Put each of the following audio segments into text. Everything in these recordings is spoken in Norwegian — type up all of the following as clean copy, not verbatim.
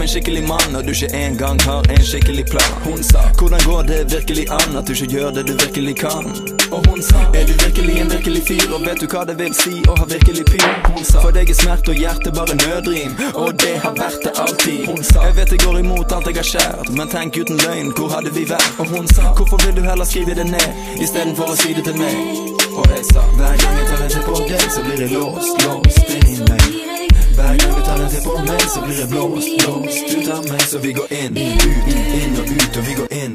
skikkelig mann når du ikke engang har en skikkelig plan. Hun sa, hvordan går det virkelig an at du ikke gjør det du virkelig kan? Og hun sa, er du virkelig en virkelig fyr, og vet du hva det vil si å ha virkelig pyr? Hun sa, for deg er smerte og hjerte bare nødrim, og det har vært det alltid. Hun sa, jeg vet det går imot alt jeg har skjært, men tenk uten løgn, hvor hadde vi vært? Og hun sa, hvorfor vil du heller skrive det ned, i stedet for å si det til meg? Og jeg sa, hver gang jeg tar en til på deg, så blir jeg låst inn i meg. Hver gang du tar en til på meg, så blir jeg blåst ut av meg. Så vi går inn og ut, og vi går inn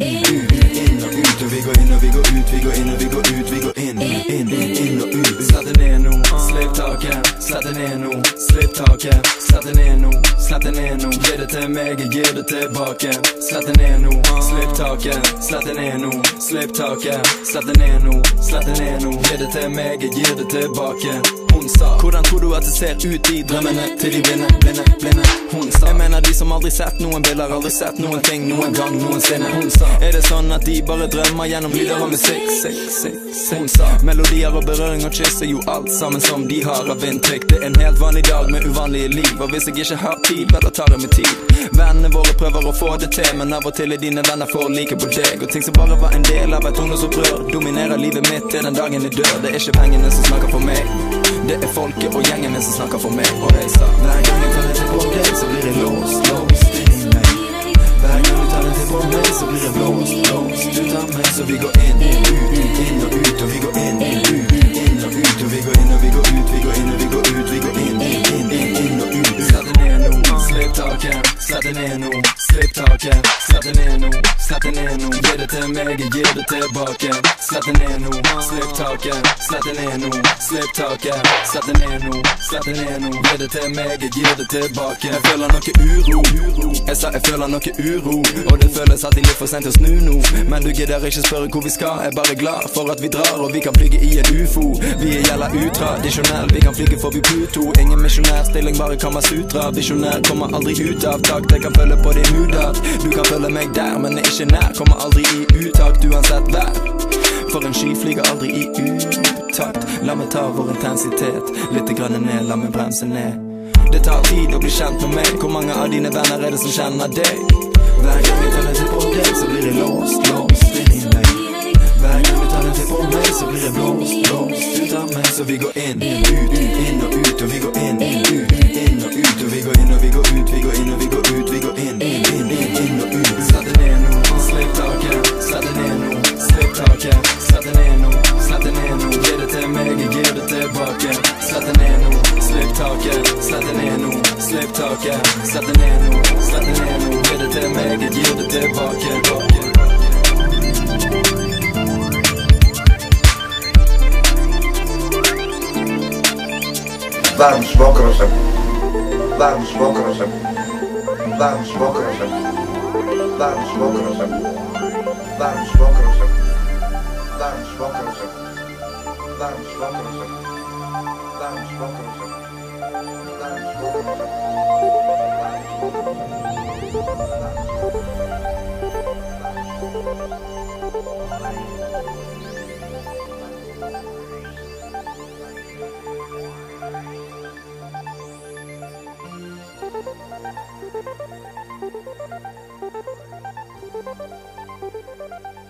og ut, og vi går inn og vi går ut, vi går inn og vi går ut, vi går inn og ut. Sett det ned nå, slipp taket, sett det ned nå, slipp taket, sett det ned nå, sett det ned nå. Gi det til meg, jeg gir det tilbake. Sett det ned nå, slipp taket, sett det ned nå, slipp taket, sett det ned nå, sett det ned nå. Gi det til meg, jeg gir det tilbake. Hun sa, hvordan tror du at det ser ut i drømmene til de blinde? Hun sa, jeg mener de som aldri sett noen bilder, aldri sett noen ting, noen gang, noensinne. Hun sa, er det sånn at de bare drømmer gjennom lyder og musikk? Hun sa, melodier og berøring og kyss er jo alt sammen som de har av inntrykk. Det er en helt vanlig dag med uvanlige liv, og hvis jeg ikke har tid, vel da tar jeg med tid. Vennene våre prøver å få det til, men av og til er dine venner for like på deg. Og ting som bare var en del av et ungdomsopprør, dominerer livet mitt til den dagen jeg dør. Det er ikke pengene som snakker for meg, det er folket og gjengene som snakker for meg. Og jeg sa, hver gang jeg tar en til på deg, så blir jeg låst inn i meg. Hver gang du tar en til på meg, så blir jeg blåst ut av meg. Så vi går inn og ut, og vi går inn og ut, og vi går inn og vi går ut, vi går inn og vi går ut, vi går inn og ut. Sett det ned nå, slipp taket, sett det ned nå, slipp taket, sett det ned nå, sett det ned nå. Gi det til meg, jeg gir det tilbake. Sett det ned nå, slipp taket, sett det ned nå, slipp taket, sett det ned nå, sett det ned nå. Gi det til meg, jeg gir det tilbake. Jeg føler noe uro, jeg sa jeg føler noe uro, og det føles at det er litt for sent å snu nå. Men du gidder ikke spørre hvor vi skal, jeg er bare glad for at vi drar, og vi kan flyge i en UFO. Vi er jævla utradisjonell, vi kan flyge forbi Pluto. Ingen misjonærstilling, bare Kamasutra. Visjonær kommer aldri ut av takt, jeg kan følge på din moodart. Du kan følge meg der, men er ikke nær, kommer aldri i utakt uansett vær. For en sky flyger aldri i utakt. La meg ta vår intensitet litt grann ned, la meg bremse ned. Det tar tid å bli kjent med meg, hvor mange av dine venner er det som kjenner deg? Hver gang vi tar en til på deg, så blir jeg låst inn i meg. Hver gang vi tar en til på meg, så blir jeg blåst ut av meg. Så vi går inn og ut, og vi går inn og ut, og vi går inn og vi går ut, vi går inn og vi går ut, vi går inn og ut. Sett det ned nå, slipp taket, sett det ned nå, slipp taket, sett det ned nå, sett det ned nå. Gi det til meg, jeg gir det tilbake. Sett det ned nå, slipp taket, sett det ned nå, slipp taket, sett det ned nå, sett det ned nå. Gi det til meg, jeg gir det tilbake. Vamos, Bokrosem. Vamos, Bokrosem. Vamos, Bokrosem. Vamos, Bokrosem. Vamos, Bokrosem. Vamos, Bokrosem. Vamos, Bokrosem. Vamos, Bokrosem. Vamos, Bokrosem. Thank you.